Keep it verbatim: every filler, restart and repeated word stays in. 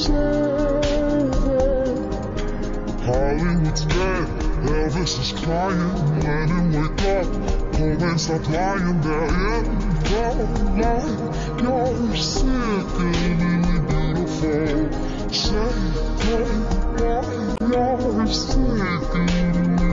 it's over. Hollywood's dead, Elvis is crying. Lennon, wake up, Coleman, stop lying there in the light. You're sickeningly beautiful. Say goodbye, you're sickeningly